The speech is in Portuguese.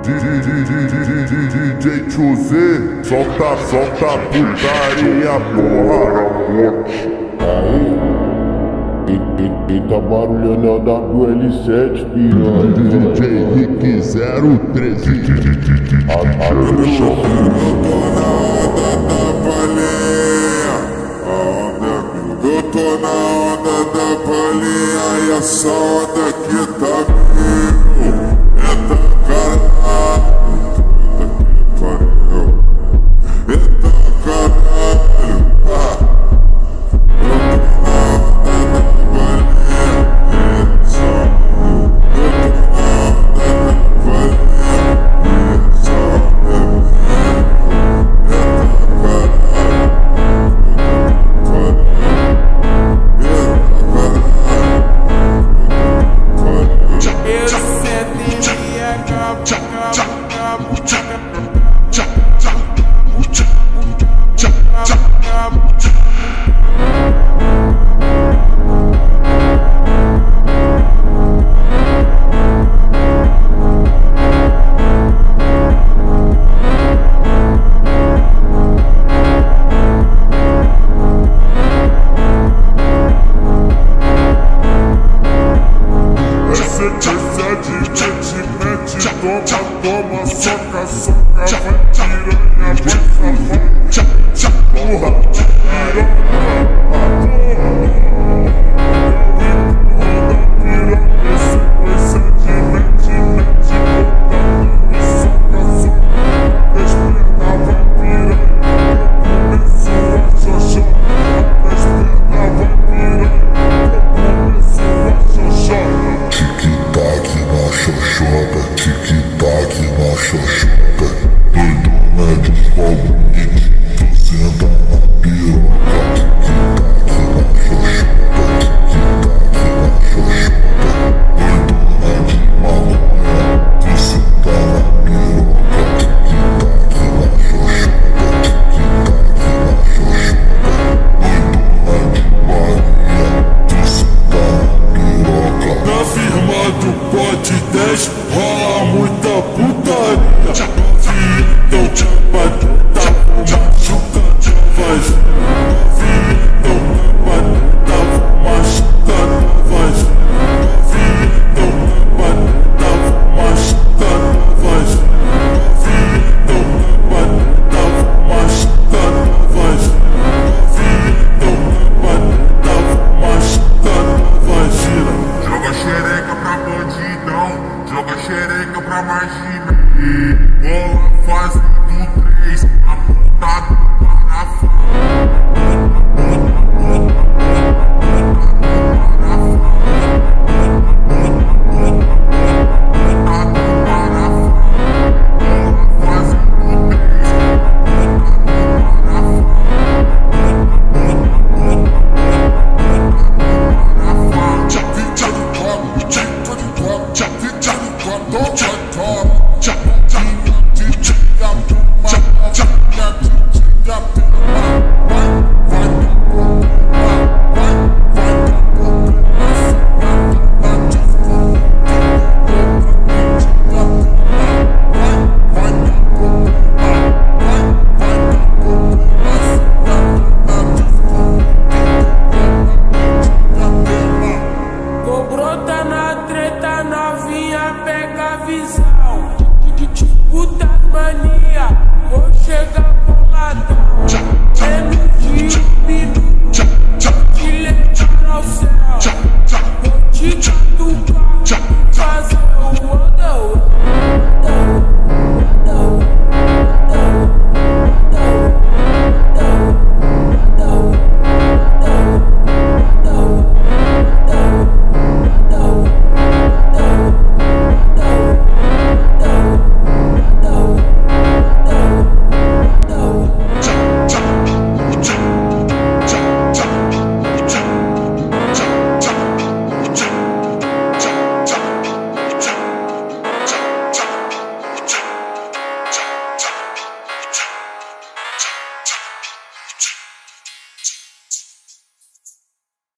DJ José, solta putaria, porra. Eita barulhando é o WL7, piranha. DJ Rick 013. Eu tô na onda da balinha e essa onda aqui tá comigo. Eita caralho, puta que pariu. Eita caralho, eu tô na onda da balinha e essa onda. Eu tô na onda da balinha e essa onda. Toma, soca, vai piranha, vai safar. Porra, piranha, sequência de mete, bota e soca, as pernas vai piranha, eu começo a xoxota, as pernas vai piranha, eu começo a xoxota. Tic-tac na xoxota, tic-tac na xoxota, doidona de pau bonito, tu senta na piroca. Tic-tac na xoxota, tic-tac na xoxota, doidona de maconha, tu senta na piroca. Tic-tac na xoxota, tic-tac na xoxota, doidona de balinha, tu senta na piroca. Na firma do pote 10 rola muita putaria. Novinha, então batata, vou machucar tua vagina. Novinha, então batata, vou machucar tua vagina. Novinha, então batata, vou machucar tua vagina. Novinha, então batata, vou machucar tua vagina. Novinha, então batata, vou machucar tua vagina. Joga xereca pra bandidão, joga xereca pra marginal. Bola fase do 3, apontado para fora. Vou brotar na treta, novinha, pega a visão.